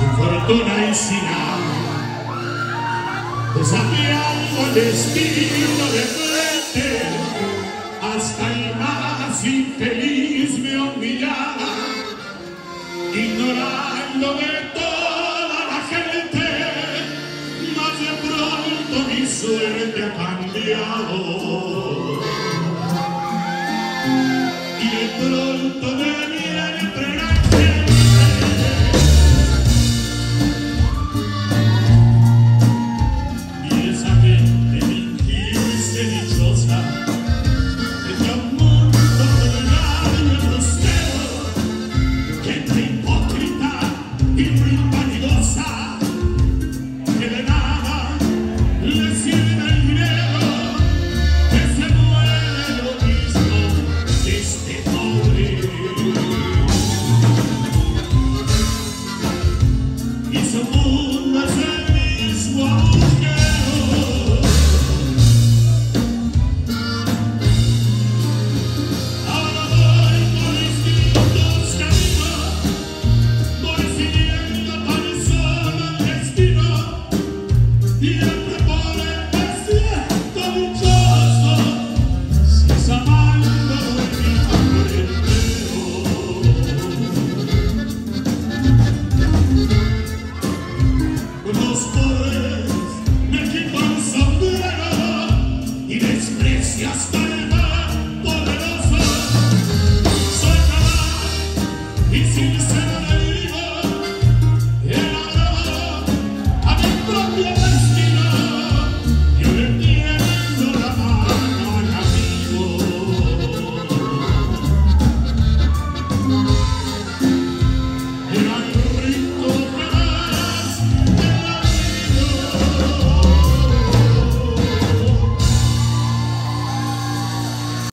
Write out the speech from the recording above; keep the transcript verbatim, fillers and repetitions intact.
sin fortuna y sin nada, desafiando al destino de frente, hasta el más infeliz me humillaba, ignorando de toda la gente, mas de pronto mi suerte ha cambiado. Y de pronto me viene fregante, y esa gente fingirse dichosa, entre un mundo vulgar y grosero, gente hipócrita y muy vanidosa, que de nada le sirve el dinero, que se muere lo mismo que este pobre. Y su mundo es el mismo.